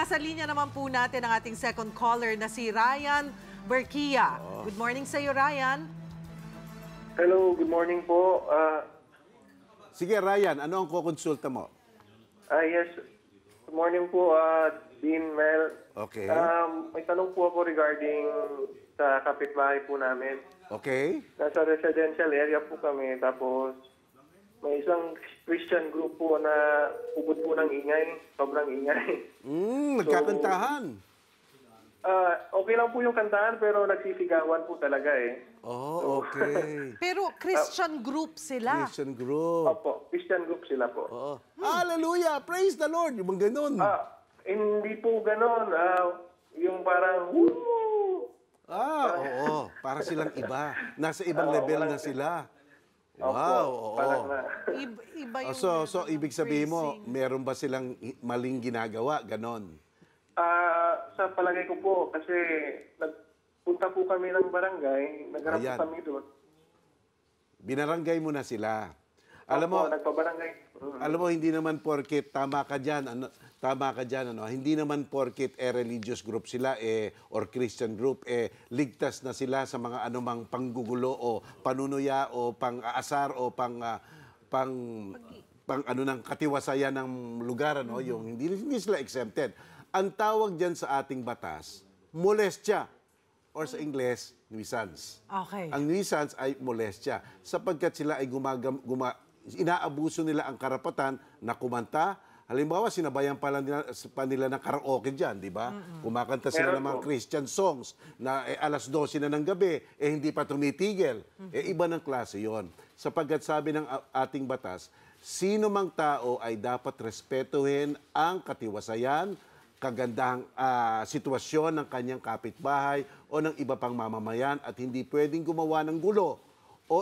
nasa linya naman po natin ang ating second caller na si Ryan Berkia. Good morning sa iyo, Ryan. Hello, good morning po. Sige, Ryan, ano ang kukonsulta mo? Yes, good morning po, Dean Mel. Okay. May tanong po ako regarding sa kapitbahay po namin. Okay. Nasa residential area po kami, tapos may isang Christian group po na ubod po ng ingay, sobrang ingay. Nagkakantahan. Okay lang po yung kantahan, pero nagsisigawan po talaga eh. Oh, okay. Pero Christian group sila. Christian group. Opo, Christian group sila po. Oo. Hallelujah! Praise the Lord! Yung mga ganun. Hindi po ganon. Yung parang, woo! Oo. Para silang iba. Nasa ibang level na sila. Wow, oo. Parang na. Iba yung So, ibig sabihin mo, meron ba silang maling ginagawa? Ganon. Sa palagay ko po, kasi nagpunta po kami ng barangay, nagharap Ayan. po kami doon. Binarangay mo na sila. Alam mo, Nagpabarangay. Alam mo, hindi naman porket tama ka dyan, hindi naman porket religious group sila or Christian group, ligtas na sila sa mga anumang panggugulo o panunuya o pang-aasar o pang ano ng katiwasayan ng lugar, ano, yung hindi sila exempted. Ang tawag dyan sa ating batas, molestia, or sa Ingles, nuisance. Okay. Ang nuisance ay molestia, sapagkat sila ay inaabuso nila ang karapatan na kumanta. Halimbawa, sinabayan pa nila ng karaoke dyan, di ba? Kumakanta sila ng mga Christian songs na alas 12 na ng gabi, hindi pa tumitigil. Iba ng klase yon. Sapagkat sabi ng ating batas, sino mang tao ay dapat respetuhin ang katiwasayan, kagandahang sitwasyon ng kanyang kapitbahay o ng iba pang mamamayan at hindi pwedeng gumawa ng gulo o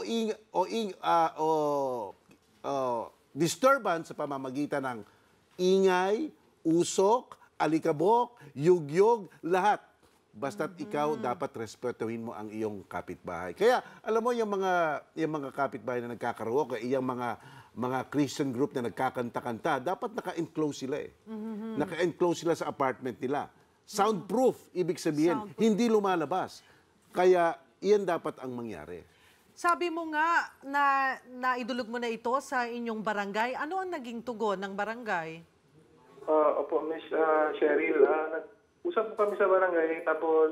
disturbance sa pamamagitan ng ingay, usok, alikabok, yugyog, lahat. Basta't ikaw dapat respetuhin mo ang iyong kapitbahay. Kaya alam mo yung mga kapitbahay na nagkakaroke, yung mga Christian group na nagkakanta-kanta, dapat naka-enclose sila eh. Naka-enclose sila sa apartment nila. Soundproof, ibig sabihin, hindi lumalabas. Kaya iyan dapat ang mangyari. Sabi mo nga na naidulog mo na ito sa inyong barangay. Ano ang naging tugon ng barangay? Opo, Miss Cheryl, nag-usap po kami sa barangay, tapos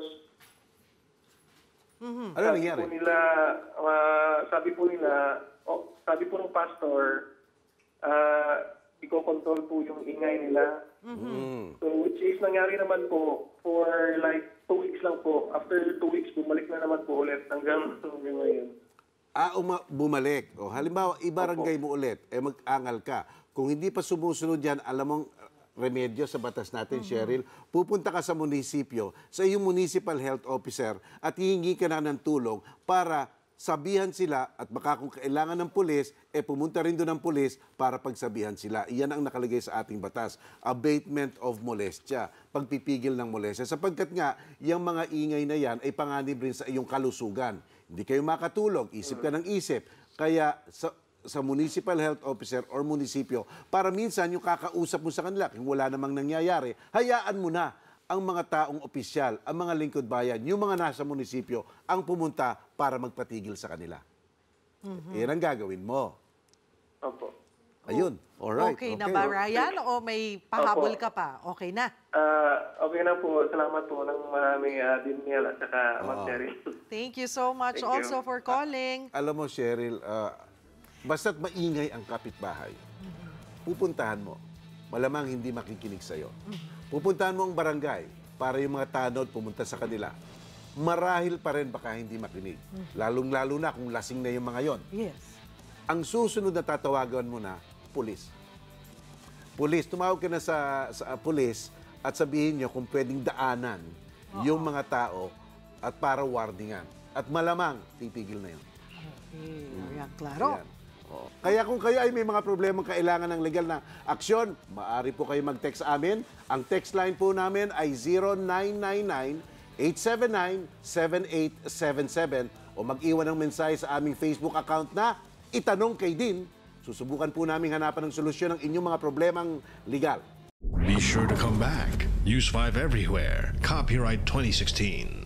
Ano nangyari? sabi po ng pastor, iko-control po yung ingay nila. So, which is nangyari naman po for like 2 weeks lang po. After 2 weeks, bumalik na naman po ulit hanggang ngayon. Bumalik. O, halimbawa, ibarangay mo ulit, mag-angal ka. Kung hindi pa sumusunod yan, alam mong remedyo sa batas natin, Cheryl, pupunta ka sa munisipyo, sa iyong municipal health officer, at hihingi ka na ng tulong para sabihan sila at baka kung kailangan ng pulis, pumunta rin doon ng pulis para pagsabihan sila. Iyan ang nakalagay sa ating batas. Abatement of molestia. Pagpipigil ng molestia. Sapagkat nga, yung mga ingay na yan ay panganib rin sa iyong kalusugan. Hindi kayo makatulog. Isip ka ng isip. Kaya sa municipal health officer or munisipyo, para minsan yung kakausap mo sa kanila, kung wala namang nangyayari, hayaan mo na ang mga taong opisyal, ang mga lingkod bayan, yung mga nasa munisipyo, ang pumunta para magpatigil sa kanila. Yan ang gagawin mo. Opo. Ayun. Alright. Okay na ba, Ryan? O may pahabol ka pa? Okay na? Okay na po. Salamat po ng marami, Dean Mel at saka Ma'am Cheryl. Thank you so much Thank also you. for calling. Alam mo, Cheryl, basta't maingay ang kapitbahay, pupuntahan mo. Malamang hindi makikinig sa'yo. Pupuntahan mo ang barangay para yung mga tanod pumunta sa kanila. Marahil pa rin baka hindi makinig. Lalong-lalo na kung lasing na yung mga yon. Yes. Ang susunod na tatawagan mo na, pulis. Pulis, tumawag ka na sa pulis at sabihin nyo kung pwedeng daanan yung mga tao at para warningan. At malamang, titigil na yun. Okay. Ayan, klaro. Ayan. Kaya kung kayo ay may mga problemang kailangan ng legal na aksyon, maaari po kayo mag-text sa amin. Ang text line po namin ay 0999-879-7877 o mag-iwan ng mensahe sa aming Facebook account na Itanong kay Dean. Susubukan po namin hanapan ng solusyon ng inyong mga problemang legal. Be sure to come back. Use 5 everywhere. Copyright 2016.